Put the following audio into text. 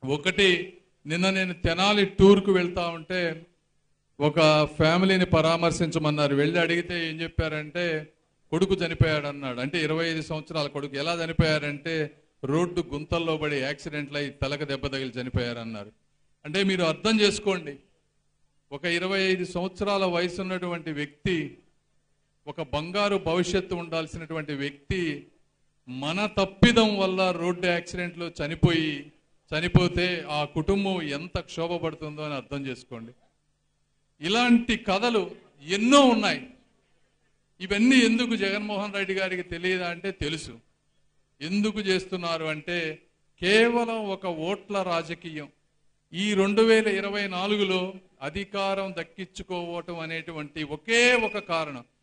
ఒకటి, నిన్న నేను తెనాలి టూర్కు వెళ్తా ఉంటే ఒక ఫ్యామిలీని పరామర్శించమన్నారు. వెళ్ళి అడిగితే ఏం చెప్పారంటే కొడుకు చనిపోయాడు అన్నాడు. అంటే 25 సంవత్సరాల కొడుకు. ఎలా చనిపోయారంటే రోడ్డు గుంతల్లో పడి యాక్సిడెంట్లు అయి తలకు దెబ్బ తగిలి చనిపోయారన్నారు. అంటే మీరు అర్థం చేసుకోండి, ఒక 25 సంవత్సరాల వయసు ఉన్నటువంటి వ్యక్తి, ఒక బంగారు భవిష్యత్తు ఉండాల్సినటువంటి వ్యక్తి మన తప్పిదం వల్ల రోడ్డు యాక్సిడెంట్లో చనిపోతే ఆ కుటుంబం ఎంత క్షోభపడుతుందో అని అర్థం చేసుకోండి. ఇలాంటి కథలు ఎన్నో ఉన్నాయి. ఇవన్నీ ఎందుకు జగన్మోహన్ రెడ్డి గారికి తెలియదా అంటే తెలుసు. ఎందుకు చేస్తున్నారు అంటే కేవలం ఒక ఓట్ల రాజకీయం. ఈ 2024లో అధికారం దక్కించుకోవటం అనేటువంటి ఒకే ఒక కారణం.